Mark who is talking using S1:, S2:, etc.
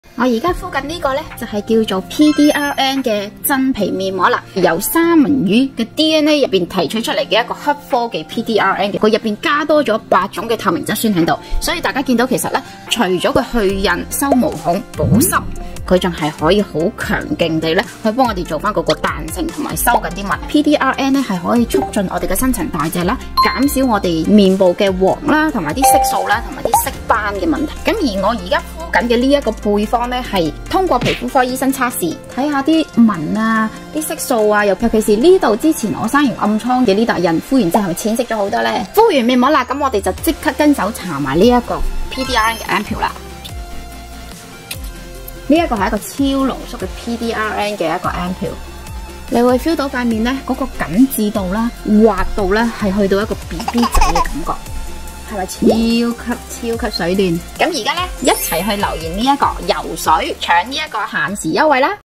S1: 我而家敷緊呢個呢，就係叫做 PDRN 嘅真皮面膜啦，由三文魚嘅 DNA 入邊提取出嚟嘅一個黑科技 PDRN 嘅，佢入邊加多咗8種嘅透明質酸喺度，所以大家見到其實呢，除咗佢去印、收毛孔、保濕，佢仲係可以好強勁地呢，去幫我哋做翻嗰個彈性同埋收緊啲紋。PDRN 呢係可以促進我哋嘅新陳代謝啦，減少我哋面部嘅黃啦，同埋啲色素啦，同埋啲色斑嘅問題。咁而我而家緊嘅呢一個配方呢，係通過皮膚科醫生測試，睇下啲紋啊、啲色素啊，尤其是呢度之前我生完暗瘡嘅呢笪印，敷完之後係咪淺色咗好多呢？敷完面膜啦，咁我哋就即刻跟手搽埋呢一個 PDRN 嘅 ampoule 啦。呢一個係一個超濃縮嘅 PDRN 嘅一個 ampoule， 你會 feel 到塊面呢嗰個緊緻度啦、滑度咧係去到一個 BB 仔嘅感覺。係咪超級水嫩？咁而家咧一齊去留言呢一個游水搶呢一個限時優惠啦！